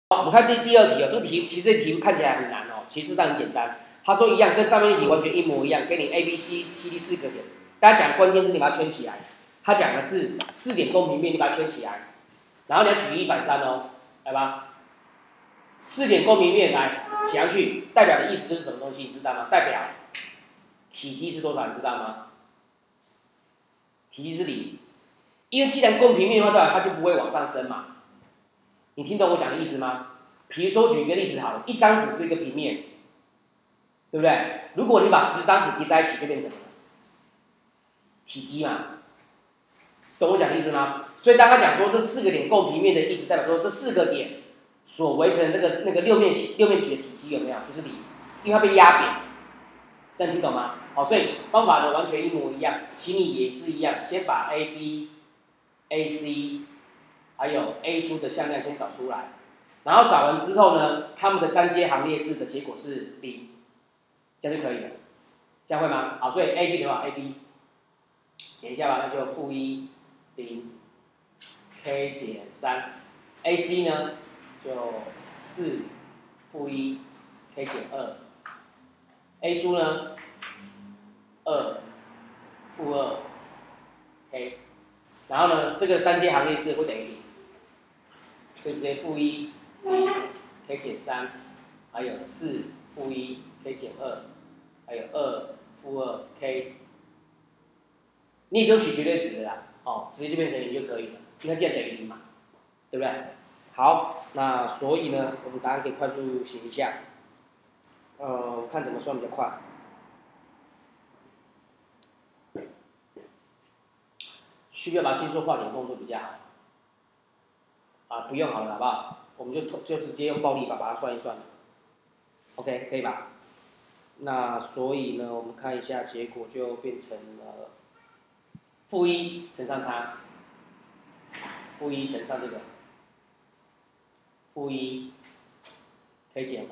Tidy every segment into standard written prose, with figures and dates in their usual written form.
我们看第二题哦，这个题其实这题目看起来很难哦，其实上很简单。他说一样，跟上面一题完全一模一样，给你 A、B、C、D 4个点。大家讲关键字你把它圈起来。他讲的是4点公平面，你把它圈起来，然后你要举一反三哦，来吧。4点公平面来写上去，代表的意思就是什么东西，你知道吗？代表体积是多少，你知道吗？体积是0，因为既然公平面的话，代表它就不会往上升嘛。你听懂我讲的意思吗？比如说举一个例子好了，一张纸是一个平面，对不对？如果你把10张纸叠在一起，就变成什么？体积嘛。懂我讲的意思吗？所以当他讲说这4个点共平面的意思，代表说这4个点所围成那个六面体的体积有没有？就是0，因为它被压扁。这样听懂吗？好，所以方法呢完全一模一样，请你也是一样，先把 AB、AC 还有 A 珠的向量先找出来，然后找完之后呢，它们的3阶行列式的结果是0，这样就可以了。这样会吗？好，所以 AB 的话 ，AB 减一下吧，那就-1 0 k 减3，AC 呢就4-1 k 减2，A 珠呢2-2 k， 然后呢这个3阶行列式会等于0，所以直接-1 0 k 减3，还有4-1 k 减2，还有2-2 k。你也不用取绝对值的啦，哦，直接就变成0就可以了，因为它既然等于0嘛，对不对？好，那所以呢，我们答案可以快速写一下。我看怎么算比较快。需不需要把心做化简动作比较好？啊，不用好了，好不好？我们就直接用暴力法把它算一算。OK， 可以吧？那所以呢，我们看一下结果就变成了-1乘上它，-1乘上这个，-1 k 减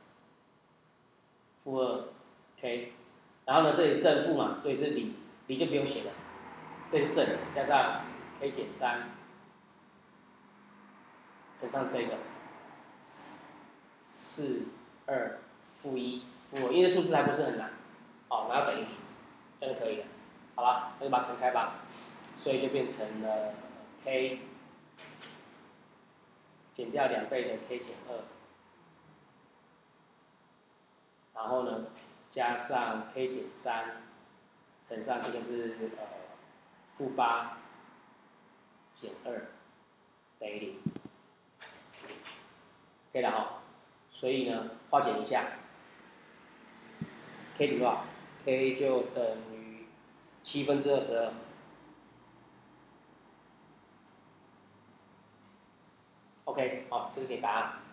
2，-2 k， 然后呢这里正负嘛，所以是0就不用写了，这是正加上 k 减3乘上这个4-2--1，因为数字还不是很难，哦，然后等于0，这样就可以了，好吧？那就把它乘开吧，所以就变成了 k 减掉2倍的 k 减2，然后呢加上 k 减3乘上这个是-8减2等于0，可以了哈。所以呢化简一下 ，k 等于多少 ？k 就等于22/7。OK， 好，这是给答案。